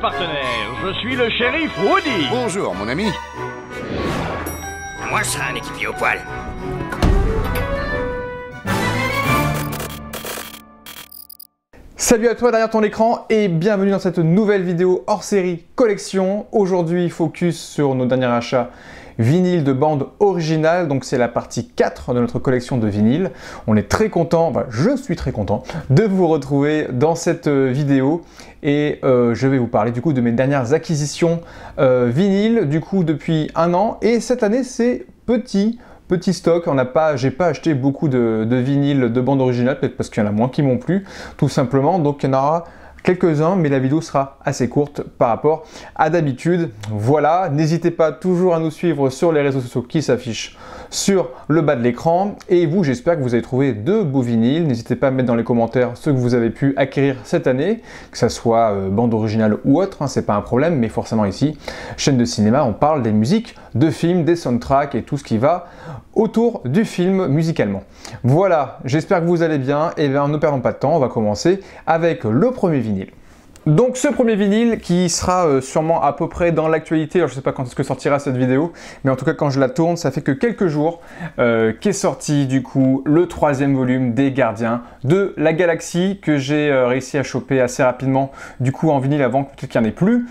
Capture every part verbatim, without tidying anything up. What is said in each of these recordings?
partenaire. Je suis le shérif Woody. Bonjour, mon ami. Moi, je serai un équipier au poil. Salut à toi derrière ton écran et bienvenue dans cette nouvelle vidéo hors série collection. Aujourd'hui, focus sur nos derniers achats vinyle de bande originale. Donc c'est la partie quatre de notre collection de vinyles. On est très content, enfin, je suis très content de vous retrouver dans cette vidéo. Et euh, je vais vous parler du coup de mes dernières acquisitions euh, vinyles du coup depuis un an. Et cette année c'est petit. Petit stock, on n'a pas, j'ai pas acheté beaucoup de, de vinyles de bande originale, peut-être parce qu'il y en a moins qui m'ont plu, tout simplement. Donc il y en aura quelques-uns, mais la vidéo sera assez courte par rapport à d'habitude. Voilà, n'hésitez pas toujours à nous suivre sur les réseaux sociaux qui s'affichent sur le bas de l'écran. Et vous, j'espère que vous avez trouvé de beaux vinyles. N'hésitez pas à mettre dans les commentaires ce que vous avez pu acquérir cette année, que ça soit euh, bande originale ou autre, hein, c'est pas un problème, mais forcément ici, chaîne de cinéma, on parle des musiques de films, des soundtracks et tout ce qui va autour du film musicalement. Voilà, j'espère que vous allez bien. Et bien, ne perdons pas de temps, on va commencer avec le premier vinyle. Donc ce premier vinyle qui sera euh, sûrement à peu près dans l'actualité, alors je ne sais pas quand est-ce que sortira cette vidéo, mais en tout cas quand je la tourne, ça fait que quelques jours euh, qu'est sorti du coup le troisième volume des Gardiens de la Galaxie que j'ai euh, réussi à choper assez rapidement du coup en vinyle avant que peut-être qu'il n'y en ait plus,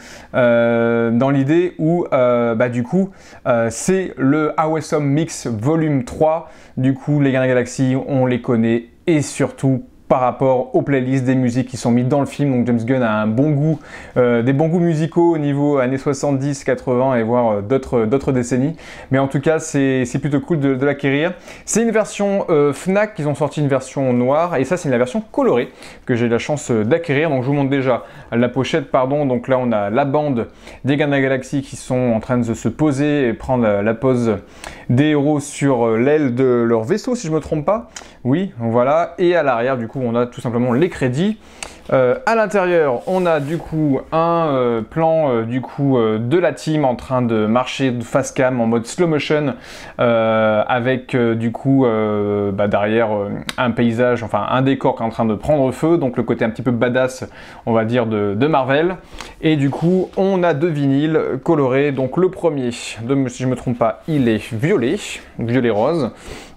euh, dans l'idée où euh, bah, du coup euh, c'est le Awesome Mix volume trois, du coup les Gardiens de la Galaxie on les connaît et surtout par rapport aux playlists des musiques qui sont mises dans le film. Donc James Gunn a un bon goût, euh, des bons goûts musicaux au niveau années soixante-dix, quatre-vingts et voire euh, d'autres d'autres décennies. Mais en tout cas, c'est plutôt cool de, de l'acquérir. C'est une version euh, Fnac, ils ont sorti une version noire et ça c'est la version colorée que j'ai eu la chance d'acquérir. Donc je vous montre déjà la pochette, pardon. Donc là on a la bande des Gardiens de la Galaxie qui sont en train de se poser et prendre la, la pose des héros sur l'aile de leur vaisseau, si je me trompe pas. Oui, voilà. Et à l'arrière, du coup, on a tout simplement les crédits. Euh, à l'intérieur, on a du coup un euh, plan euh, du coup euh, de la team en train de marcher de face cam en mode slow motion euh, avec euh, du coup euh, bah, derrière euh, un paysage, enfin un décor qui est en train de prendre feu, donc le côté un petit peu badass, on va dire de, de Marvel. Et du coup, on a deux vinyles colorés. Donc le premier, de, si je me trompe pas, il est violet, violet rose.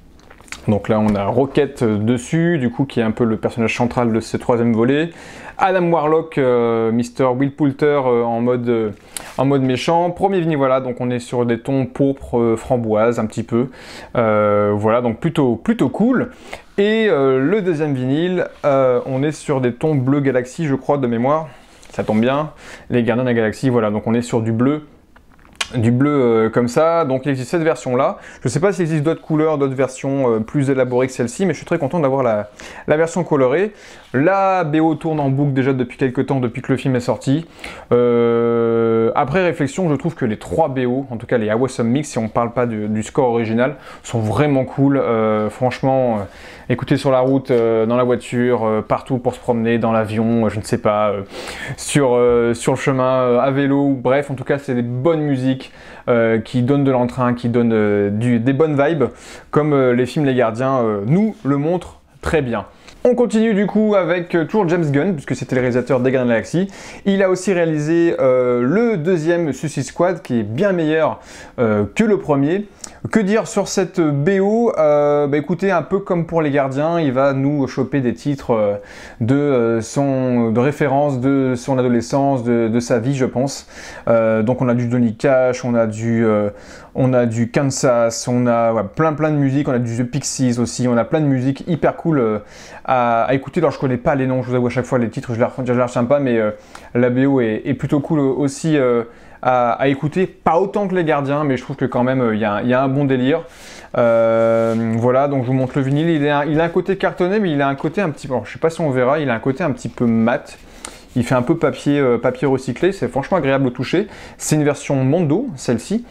Donc là on a Rocket dessus, du coup qui est un peu le personnage central de ce troisième volet. Adam Warlock, euh, mister Will Poulter euh, en, mode, euh, en mode méchant. Premier vinyle, voilà, donc on est sur des tons pourpre, euh, framboise un petit peu. Euh, voilà, donc plutôt, plutôt cool. Et euh, le deuxième vinyle, euh, on est sur des tons bleu galaxie, je crois, de mémoire. Ça tombe bien. Les Gardiens de la Galaxie, voilà, donc on est sur du bleu. Du bleu euh, comme ça, donc il existe cette version là. Je ne sais pas s'il existe d'autres couleurs, d'autres versions euh, plus élaborées que celle-ci, mais je suis très content d'avoir la, la version colorée. La B O tourne en boucle déjà depuis quelques temps, depuis que le film est sorti. Euh, après réflexion, je trouve que les trois B O, en tout cas les Awesome Mix, si on ne parle pas du, du score original, sont vraiment cool. Euh, franchement, euh, écoutez sur la route, euh, dans la voiture, euh, partout pour se promener, dans l'avion, euh, je ne sais pas, euh, sur, euh, sur le chemin, euh, à vélo, bref, en tout cas c'est des bonnes musiques. Euh, qui donnent de l'entrain, qui donnent euh, du, des bonnes vibes, comme euh, les films Les Gardiens euh, nous le montrent très bien. On continue du coup avec euh, toujours James Gunn, puisque c'était le réalisateur des Gardiens de la Galaxie. Il a aussi réalisé euh, le deuxième Suicide Squad, qui est bien meilleur euh, que le premier. Que dire sur cette B O? euh, bah écoutez, un peu comme pour les Gardiens, il va nous choper des titres euh, de, euh, son, de référence de son adolescence, de, de sa vie, je pense. Euh, donc on a du Johnny Cash, on a du, euh, on a du Kansas, on a ouais, plein plein de musique, on a du The Pixies aussi, on a plein de musique hyper cool euh, à, à écouter. Alors je connais pas les noms, je vous avoue à chaque fois les titres, je ne les retiens pas, mais euh, la B O est, est plutôt cool aussi. Euh, À, à écouter, pas autant que les Gardiens, mais je trouve que quand même il euh, y, y a un bon délire. Euh, voilà, donc je vous montre le vinyle. Il, est un, il a un côté cartonné, mais il a un côté un petit peu, alors, je sais pas si on verra, il a un côté un petit peu mat. Il fait un peu papier, euh, papier recyclé, c'est franchement agréable au toucher. C'est une version Mondo, celle-ci,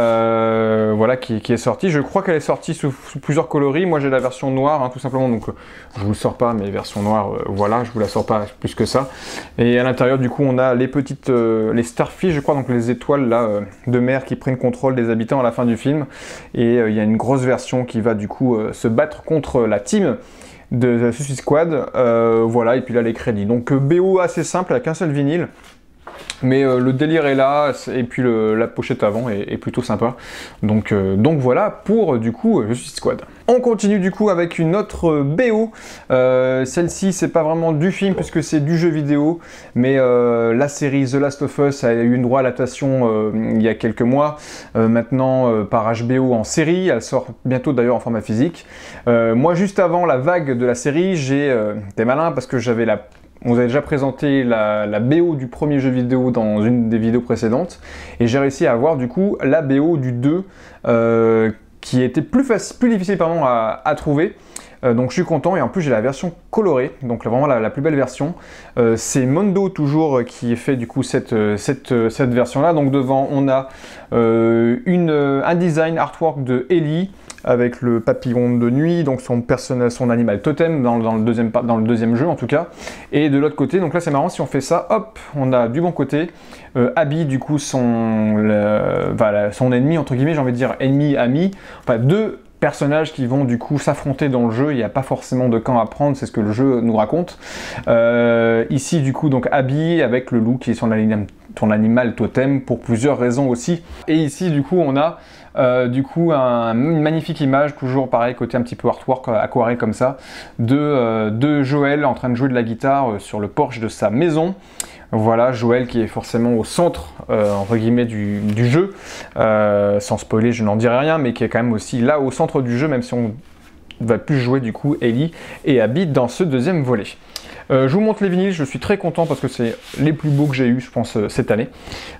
euh, voilà, qui, qui est sortie. Je crois qu'elle est sortie sous, sous plusieurs coloris. Moi, j'ai la version noire, hein, tout simplement. Donc, euh, je vous le sors pas, mais version noire, euh, voilà, je vous la sors pas plus que ça. Et à l'intérieur, du coup, on a les petites, euh, les starfish, je crois, donc les étoiles là euh, de mer qui prennent contrôle des habitants à la fin du film. Et il euh, y a une grosse version qui va du coup euh, se battre contre la team de Suicide Squad, euh, voilà, et puis là les crédits. Donc B O assez simple avec un seul vinyle. Mais euh, le délire est là, et puis le, la pochette avant est, est plutôt sympa. Donc, euh, donc voilà pour euh, du coup The Suicide Squad. On continue du coup avec une autre B O. Euh, Celle-ci c'est pas vraiment du film puisque c'est du jeu vidéo, mais euh, la série The Last of Us a eu une droit à l'adaptation euh, il y a quelques mois, euh, maintenant euh, par H B O en série. Elle sort bientôt d'ailleurs en format physique. Euh, moi juste avant la vague de la série, j'ai euh, été malin parce que j'avais la On vous avait déjà présenté la, la B O du premier jeu vidéo dans une des vidéos précédentes, et j'ai réussi à avoir du coup la B O du deux euh, qui était plus, facile, plus difficile pardon, à, à trouver. Euh, donc je suis content, et en plus j'ai la version colorée, donc vraiment la, la plus belle version. Euh, c'est Mondo toujours qui fait du coup cette, cette, cette version là. Donc devant on a euh, une, un design artwork de Ellie avec le papillon de nuit, donc son personnage, son animal totem dans, dans, le deuxième, dans le deuxième jeu en tout cas. Et de l'autre côté, donc là c'est marrant, si on fait ça, hop, on a du bon côté euh, Abby, du coup son, le, voilà, son ennemi entre guillemets, j'ai envie de dire ennemi, ami, enfin deux personnages qui vont du coup s'affronter dans le jeu. Il n'y a pas forcément de camp à prendre, c'est ce que le jeu nous raconte. Euh, ici du coup donc Abby avec le loup qui est son, anim son animal totem pour plusieurs raisons aussi. Et ici du coup on a Euh, du coup un, une magnifique image, toujours pareil, côté un petit peu artwork aquarelle comme ça, de, euh, de Joël en train de jouer de la guitare euh, sur le porche de sa maison. Voilà, Joël qui est forcément au centre euh, entre guillemets du, du jeu, euh, sans spoiler je n'en dirai rien, mais qui est quand même aussi là au centre du jeu, même si on va plus jouer du coup Ellie et Abby dans ce deuxième volet. Euh, je vous montre les vinyles, je suis très content parce que c'est les plus beaux que j'ai eu je pense euh, cette année.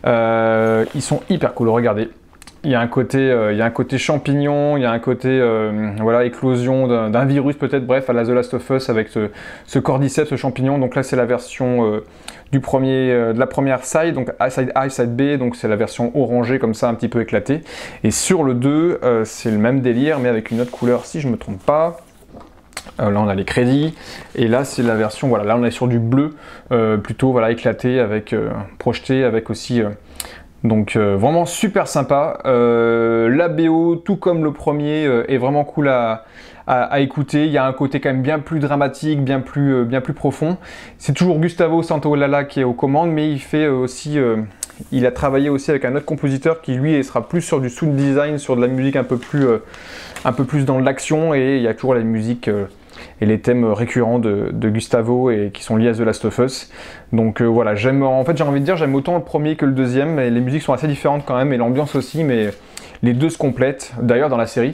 Euh, ils sont hyper cool, regardez. Il y a un côté, euh, il y a un côté champignon, il y a un côté euh, voilà, éclosion d'un virus peut-être, bref, à la The Last of Us avec ce, ce cordyceps, ce champignon. Donc là c'est la version euh, du premier, euh, de la première side, donc side A, side B, donc c'est la version orangée comme ça, un petit peu éclatée. Et sur le deux, euh, c'est le même délire, mais avec une autre couleur si je me trompe pas. Euh, là on a les crédits, et là c'est la version, voilà, là on est sur du bleu, euh, plutôt voilà, éclaté, avec euh, projeté, avec aussi... Euh, Donc euh, vraiment super sympa. Euh, la B O, tout comme le premier, euh, est vraiment cool à, à, à écouter. Il y a un côté quand même bien plus dramatique, bien plus, euh, bien plus profond. C'est toujours Gustavo Santaolalla qui est aux commandes, mais il fait aussi, euh, il a travaillé aussi avec un autre compositeur qui lui sera plus sur du sound design, sur de la musique un peu plus, euh, un peu plus dans l'action, et il y a toujours la musique. Euh, et les thèmes récurrents de, de Gustavo et qui sont liés à The Last of Us. Donc euh, voilà, j'aime, en fait j'ai envie de dire, j'aime autant le premier que le deuxième, et les musiques sont assez différentes quand même, et l'ambiance aussi, mais les deux se complètent. D'ailleurs dans la série,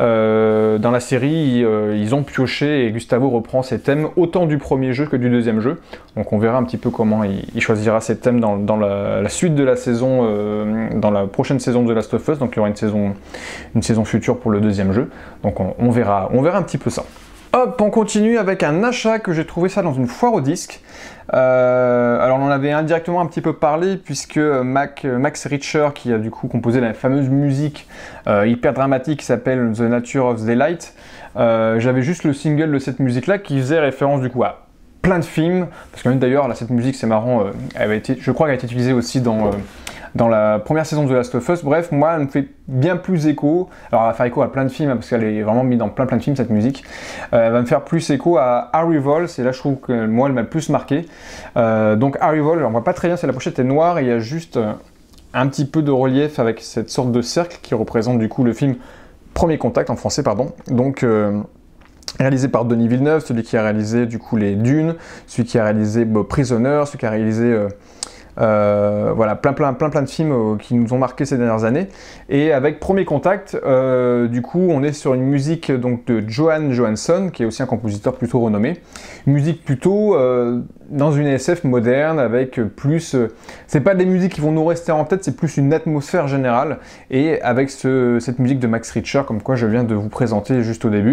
euh, dans la série ils, euh, ils ont pioché, et Gustavo reprend ces thèmes autant du premier jeu que du deuxième jeu. Donc on verra un petit peu comment il, il choisira ces thèmes dans, dans la, la suite de la saison, euh, dans la prochaine saison de The Last of Us. Donc il y aura une saison, une saison future pour le deuxième jeu. Donc on, on verra, on verra un petit peu ça. Hop, on continue avec un achat que j'ai trouvé ça dans une foire au disque. Euh, alors on en avait indirectement un petit peu parlé, puisque Mac, Max Richter, qui a du coup composé la fameuse musique euh, hyper dramatique qui s'appelle The Nature of Daylight, euh, j'avais juste le single de cette musique là qui faisait référence du coup à plein de films, parce que même d'ailleurs là cette musique c'est marrant, euh, elle avait été, je crois qu'elle a été utilisée aussi dans... Euh, dans la première saison de The Last of Us. Bref, moi, elle me fait bien plus écho. Alors, elle va faire écho à plein de films, parce qu'elle est vraiment mise dans plein plein de films, cette musique. Euh, elle va me faire plus écho à Arrival, c'est là, je trouve que moi, elle m'a le plus marqué. Euh, donc, Arrival, alors, on voit pas très bien, c'est la pochette est noire, et il y a juste euh, un petit peu de relief avec cette sorte de cercle qui représente, du coup, le film Premier Contact, en français, pardon. Donc... Euh, réalisé par Denis Villeneuve, celui qui a réalisé, du coup, les Dunes, celui qui a réalisé bah, Prisoner, celui qui a réalisé... Euh, Euh, voilà, plein, plein, plein, plein de films euh, qui nous ont marqué ces dernières années. Et avec Premier Contact, euh, du coup, on est sur une musique donc, de Johan Johansson, qui est aussi un compositeur plutôt renommé. Une musique plutôt euh, dans une S F moderne, avec plus... Euh, c'est pas des musiques qui vont nous rester en tête, c'est plus une atmosphère générale. Et avec ce, cette musique de Max Richter, comme quoi je viens de vous présenter juste au début.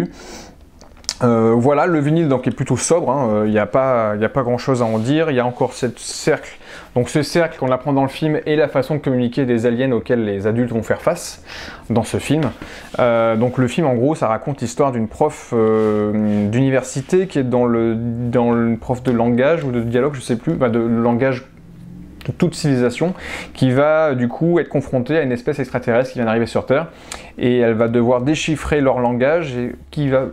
Euh, voilà, le vinyle donc est plutôt sobre, il hein, n'y a pas, y a pas grand chose à en dire. Il y a encore ce cercle, donc ce cercle qu'on apprend dans le film, et la façon de communiquer des aliens auxquels les adultes vont faire face dans ce film. Euh, donc le film en gros ça raconte l'histoire d'une prof euh, d'université qui est dans le, dans le prof de langage ou de dialogue, je sais plus, bah, de langage de toute civilisation, qui va du coup être confrontée à une espèce extraterrestre qui vient d'arriver sur Terre, et elle va devoir déchiffrer leur langage, et qui va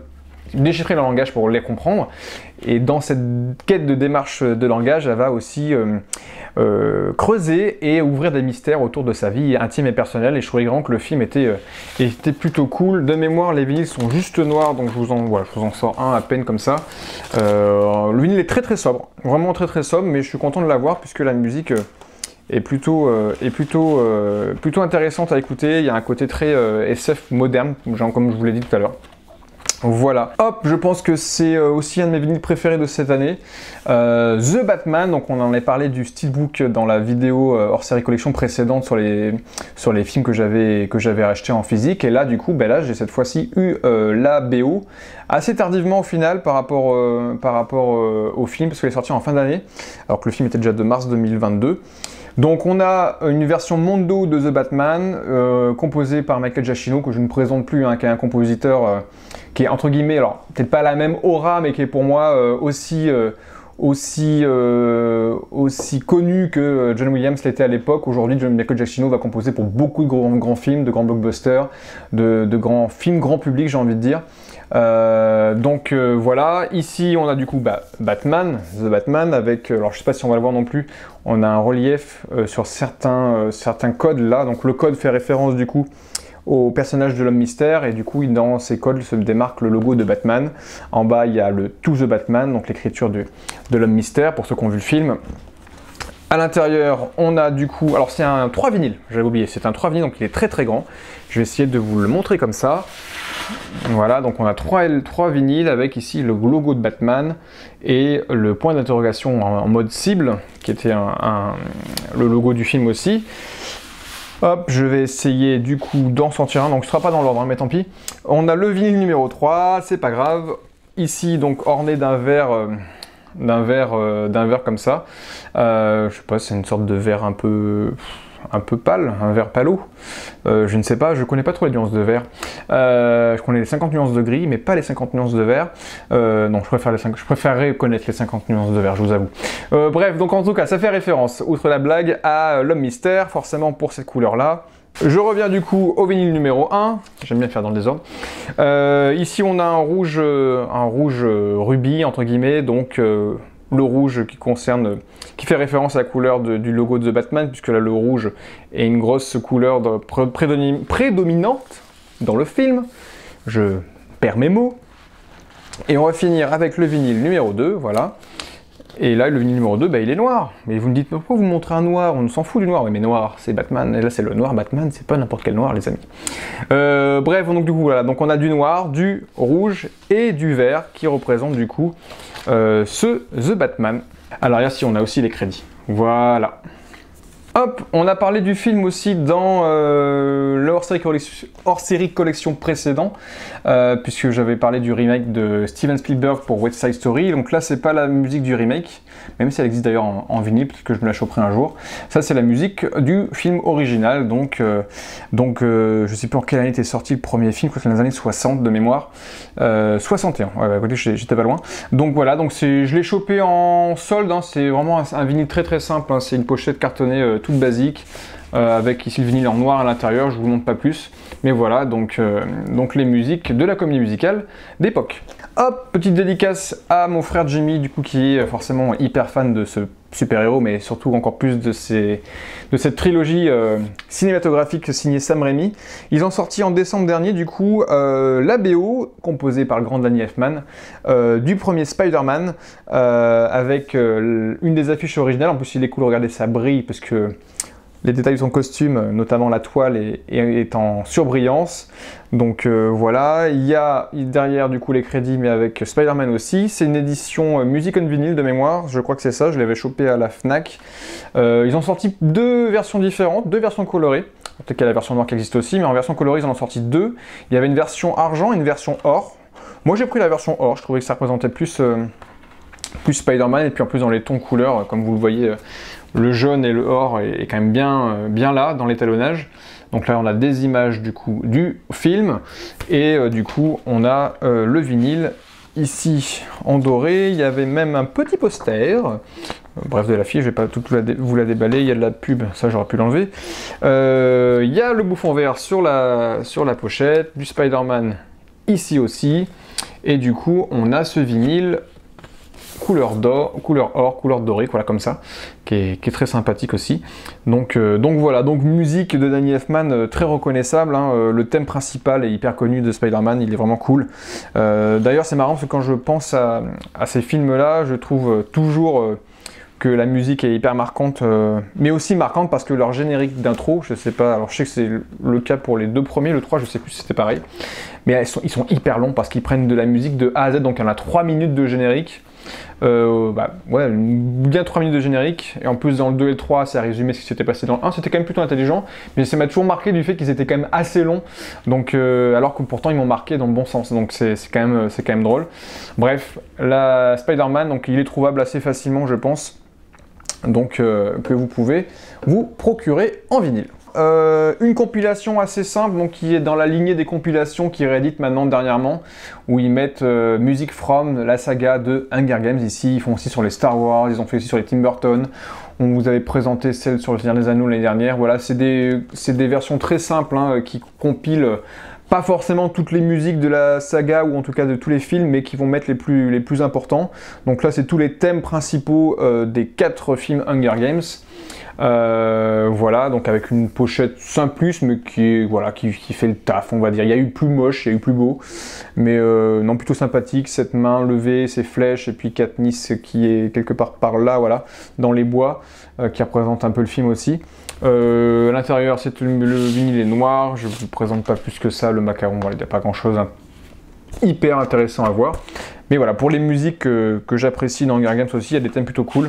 déchiffrer le langage pour les comprendre. Et dans cette quête de démarche de langage, elle va aussi euh, euh, creuser et ouvrir des mystères autour de sa vie intime et personnelle. Et je trouvais vraiment que le film était, euh, était plutôt cool. De mémoire, les vinyles sont juste noirs, donc je vous en, voilà, je vous en sors un à peine comme ça. Euh, le vinyle est très très sobre, vraiment très très sobre, mais je suis content de l'avoir puisque la musique euh, est plutôt, euh, est plutôt, euh, plutôt intéressante à écouter. Il y a un côté très euh, S F moderne, genre comme je vous l'ai dit tout à l'heure. Voilà, hop, je pense que c'est aussi un de mes vinyles préférés de cette année. Euh, The Batman, donc on en a parlé du steelbook dans la vidéo euh, hors série collection précédente sur les, sur les films que j'avais que j'avais achetés en physique. Et là, du coup, ben là, j'ai cette fois-ci eu euh, la B O assez tardivement au final par rapport, euh, par rapport euh, au film, parce qu'elle est sortie en fin d'année, alors que le film était déjà de mars deux mille vingt-deux. Donc on a une version Mondo de The Batman, euh, composée par Michael Giacchino, que je ne présente plus, hein, qui est un compositeur euh, qui est entre guillemets, alors peut-être pas la même aura, mais qui est pour moi euh, aussi, euh, aussi, euh, aussi connu que John Williams l'était à l'époque. Aujourd'hui, Michael Giacchino va composer pour beaucoup de grands, grands films, de grands blockbusters, de, de grands films grand public, j'ai envie de dire. Euh, donc euh, voilà, ici on a du coup bah, Batman, The Batman, avec, alors je sais pas si on va le voir non plus, on a un relief euh, sur certains, euh, certains codes là, donc le code fait référence du coup au personnage de l'homme mystère, et du coup dans ces codes se démarque le logo de Batman. En bas il y a le To The Batman, donc l'écriture de l'homme mystère pour ceux qui ont vu le film. À l'intérieur, on a du coup, alors c'est un trois vinyles, j'avais oublié, c'est un trois vinyles, donc il est très très grand. Je vais essayer de vous le montrer comme ça. Voilà, donc on a trois vinyles avec ici le logo de Batman et le point d'interrogation en, en mode cible, qui était un, un, le logo du film aussi. Hop, je vais essayer du coup d'en sortir un, donc ce sera pas dans l'ordre, hein, mais tant pis. On a le vinyle numéro trois, c'est pas grave. Ici, donc orné d'un verre... Euh, d'un verre, euh, d'un verre comme ça. Euh, je sais pas, c'est une sorte de verre un peu, un peu pâle, un verre palo. Euh, je ne sais pas, je connais pas trop les nuances de vert. Euh, je connais les cinquante nuances de gris, mais pas les cinquante nuances de vert. Euh, non, je préfère les cinq, je préférerais connaître les cinquante nuances de vert, je vous avoue. Euh, bref, donc en tout cas, ça fait référence, outre la blague, à l'homme mystère, forcément pour cette couleur-là. Je reviens du coup au vinyle numéro un, j'aime bien faire dans le désordre. Euh, ici on a un rouge, un rouge rubis entre guillemets, donc euh, le rouge qui concerne, qui fait référence à la couleur de, du logo de The Batman, puisque là le rouge est une grosse couleur de, prédominante dans le film. Je perds mes mots. Et on va finir avec le vinyle numéro deux, voilà. Et là, le vinyle numéro deux, bah, il est noir. Mais vous me dites, pourquoi vous montrez un noir? On s'en fout du noir. Oui, mais noir, c'est Batman. Et là, c'est le noir Batman. C'est pas n'importe quel noir, les amis. Euh, bref, donc du coup, voilà. Donc on a du noir, du rouge et du vert qui représentent du coup euh, ce The Batman. Alors ici, on a aussi les crédits. Voilà. Hop, on a parlé du film aussi dans euh, le hors-série collection, hors-série collection précédent, euh, puisque j'avais parlé du remake de Steven Spielberg pour West Side Story. Donc là, c'est pas la musique du remake, même si elle existe d'ailleurs en, en vinyle, puisque je me la choperai un jour. Ça, c'est la musique du film original. Donc, euh, donc euh, je sais plus en quelle année était sorti le premier film, je crois que c'est dans les années soixante de mémoire. Euh, soixante et un, ouais, bah, écoutez, j'étais pas loin. Donc voilà, donc je l'ai chopé en solde, hein, c'est vraiment un, un vinyle très très simple, hein, c'est une pochette cartonnée euh, toute basique, euh, avec ici le vinyle en noir à l'intérieur, je vous montre pas plus, mais voilà, donc, euh, donc les musiques de la comédie musicale d'époque. Hop, petite dédicace à mon frère Jimmy, du coup, qui est forcément hyper fan de ce super-héros, mais surtout encore plus de, ces, de cette trilogie euh, cinématographique signée Sam Raimi. Ils ont sorti en décembre dernier, du coup, euh, la B O, composée par le grand Danny Elfman, euh, du premier Spider-Man, euh, avec euh, une des affiches originales. En plus, il est cool, regardez, ça brille, parce que les détails de son costume, notamment la toile, est, est en surbrillance. Donc euh, voilà, il y a derrière du coup les crédits, mais avec Spider-Man aussi. C'est une édition euh, Music on Vinyl de mémoire, je crois que c'est ça, je l'avais chopé à la Fnac. Euh, ils ont sorti deux versions différentes, deux versions colorées. Peut-être qu'il y a la version noire qui existe aussi, mais en version colorée, ils en ont sorti deux. Il y avait une version argent et une version or. Moi j'ai pris la version or, je trouvais que ça représentait plus, euh, plus Spider-Man, et puis en plus dans les tons couleurs, comme vous le voyez, euh, le jaune et le or est, est quand même bien, euh, bien là dans l'étalonnage. Donc là on a des images du coup du film, et euh, du coup on a euh, le vinyle ici en doré. Il y avait même un petit poster, euh, bref de l'affiche, je vais pas tout la vous la déballer, il y a de la pub, ça j'aurais pu l'enlever. Euh, il y a le bouffon vert sur la, sur la pochette, du Spider-Man ici aussi, Et du coup, on a ce vinyle couleur d'or, couleur or, couleur dorée, voilà comme ça, qui est, qui est très sympathique aussi. Donc, euh, donc voilà, donc musique de Danny Elfman euh, très reconnaissable, hein, euh, le thème principal est hyper connu de Spider-Man, il est vraiment cool. Euh, D'ailleurs c'est marrant parce que quand je pense à, à ces films-là, je trouve euh, toujours euh, que la musique est hyper marquante, euh, mais aussi marquante parce que leur générique d'intro, je sais pas, alors je sais que c'est le cas pour les deux premiers, le trois je sais plus si c'était pareil, mais elles sont, ils sont hyper longs parce qu'ils prennent de la musique de A à Z, donc il y en a trois minutes de générique. Euh, bah, ouais, bien trois minutes de générique, et en plus dans le deux et le trois, ça a résumé ce qui s'était passé dans le un, c'était quand même plutôt intelligent, mais ça m'a toujours marqué du fait qu'ils étaient quand même assez longs, donc, euh, alors que pourtant ils m'ont marqué dans le bon sens, donc c'est quand, quand même drôle. Bref, la Spider-Man, donc il est trouvable assez facilement je pense, donc euh, que vous pouvez vous procurer en vinyle. Euh, une compilation assez simple, donc qui est dans la lignée des compilations qui rééditent maintenant dernièrement, où ils mettent euh, Music From, la saga de Hunger Games. Ici, ils font aussi sur les Star Wars, ils ont fait aussi sur les Tim Burton. On vous avait présenté celle sur le Seigneur des Anneaux l'année dernière. Voilà, c'est des, des versions très simples hein, qui compilent pas forcément toutes les musiques de la saga, ou en tout cas de tous les films, mais qui vont mettre les plus, les plus importants. Donc là, c'est tous les thèmes principaux euh, des quatre films Hunger Games. Euh, voilà, donc avec une pochette simpliste, mais qui, est, voilà, qui, qui fait le taf, on va dire. Il y a eu plus moche, il y a eu plus beau, mais euh, non, plutôt sympathique. Cette main levée, ces flèches, et puis Katniss qui est quelque part par là, voilà, dans les bois, euh, qui représente un peu le film aussi. Euh, à l'intérieur, c'est le, le vinyle est noir, je ne vous présente pas plus que ça, le macaron, voilà, il n'y a pas grand chose hein, hyper intéressant à voir. Mais voilà, pour les musiques que, que j'apprécie dans Hunger Games aussi, il y a des thèmes plutôt cool.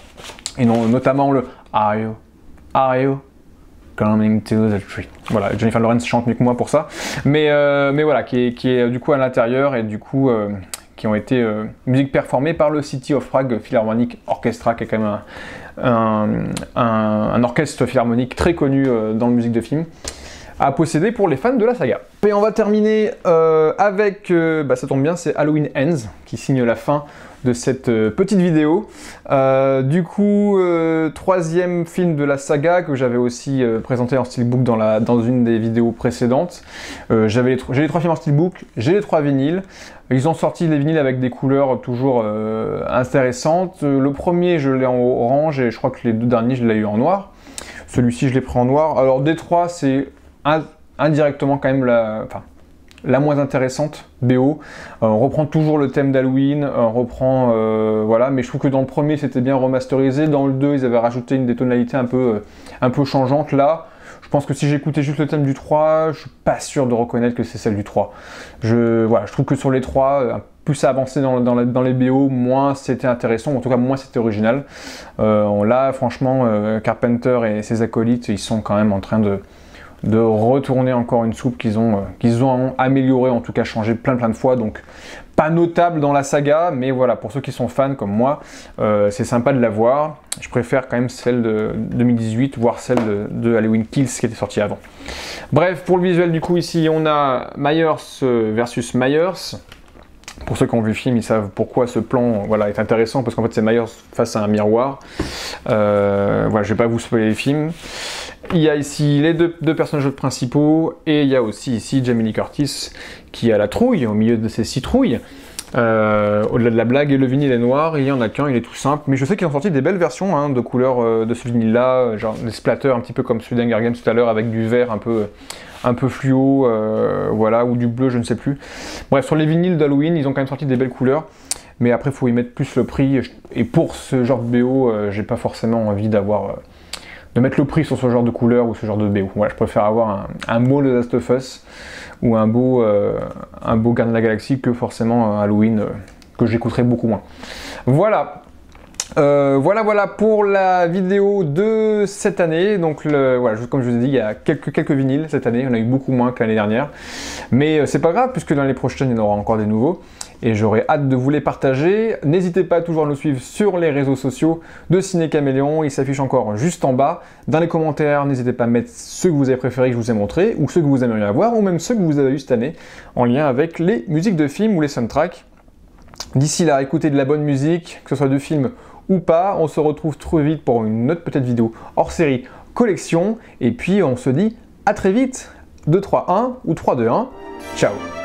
Et non, notamment le Are you, are you coming to the tree? Voilà, Jennifer Lawrence chante mieux que moi pour ça. Mais, euh, mais voilà, qui est, qui est du coup à l'intérieur et du coup euh, qui ont été euh, musique performée par le City of Prague Philharmonic Orchestra, qui est quand même un, un, un, un orchestre philharmonique très connu euh, dans la musique de film, à posséder pour les fans de la saga. Et on va terminer euh, avec, euh, bah ça tombe bien, c'est Halloween Ends qui signe la fin de cette euh, petite vidéo. Euh, du coup, euh, troisième film de la saga que j'avais aussi euh, présenté en steelbook dans, la, dans une des vidéos précédentes. Euh, j'ai les, les trois films en steelbook, j'ai les trois vinyles. Ils ont sorti les vinyles avec des couleurs toujours euh, intéressantes. Le premier, je l'ai en orange et je crois que les deux derniers, je l'ai eu en noir. Celui-ci, je l'ai pris en noir. Alors, des trois, c'est indirectement quand même la, enfin, la moins intéressante, B O. Euh, on reprend toujours le thème d'Halloween, on reprend, euh, voilà, mais je trouve que dans le premier c'était bien remasterisé, dans le deux ils avaient rajouté une des tonalités un peu, euh, un peu changeantes. Là, je pense que si j'écoutais juste le thème du trois, je suis pas sûr de reconnaître que c'est celle du trois. Je, voilà, je trouve que sur les trois, plus ça avançait dans, dans, la, dans les B O, moins c'était intéressant, en tout cas moins c'était original. Euh, là, franchement, euh, Carpenter et ses acolytes, ils sont quand même en train de de retourner encore une soupe qu'ils ont, euh, qu'ils ont améliorée, en tout cas changé plein plein de fois, donc pas notable dans la saga, mais voilà, pour ceux qui sont fans comme moi, euh, c'est sympa de la voir. Je préfère quand même celle de deux mille dix-huit, voire celle de, de Halloween Kills qui était sortie avant. Bref, pour le visuel du coup ici, on a Myers versus Myers. Pour ceux qui ont vu le film, ils savent pourquoi ce plan voilà, est intéressant, parce qu'en fait c'est Myers face à un miroir. Euh, voilà, je ne vais pas vous spoiler les films. Il y a ici les deux, deux personnages principaux, et il y a aussi ici Jamie Lee Curtis qui a la trouille au milieu de ses citrouilles. Euh, Au-delà de la blague, et le vinyle est noir, il y en a qu'un, il est tout simple, mais je sais qu'ils ont sorti des belles versions hein, de couleurs euh, de ce vinyle là, genre des splatters un petit peu comme celui d'Hunger Games tout à l'heure, avec du vert un peu, un peu fluo, euh, voilà, ou du bleu, je ne sais plus. Bref, sur les vinyles d'Halloween, ils ont quand même sorti des belles couleurs, mais après il faut y mettre plus le prix, et pour ce genre de B O, euh, j'ai pas forcément envie d'avoir... Euh, de mettre le prix sur ce genre de couleur ou ce genre de B O. Voilà, je préfère avoir un, un beau The Last of Us ou un beau, euh, un beau Gardiens de la Galaxie que forcément un Halloween euh, que j'écouterai beaucoup moins. Voilà. Euh, voilà, voilà pour la vidéo de cette année. Donc, le, voilà, comme je vous ai dit, il y a quelques, quelques vinyles cette année. On a eu beaucoup moins que l'année dernière. Mais euh, c'est pas grave, puisque dans l'année prochaine, il y en aura encore des nouveaux. Et j'aurai hâte de vous les partager. N'hésitez pas toujours à nous suivre sur les réseaux sociaux de Ciné Caméléon. Il s'affiche encore juste en bas. Dans les commentaires, n'hésitez pas à mettre ceux que vous avez préférés que je vous ai montrés, ou ceux que vous aimeriez avoir, ou même ceux que vous avez eu cette année, en lien avec les musiques de films ou les soundtracks. D'ici là, écoutez de la bonne musique, que ce soit de films ou pas. On se retrouve trop vite pour une autre petite vidéo hors série collection. Et puis on se dit à très vite. deux, trois, un ou trois, deux, un. Ciao.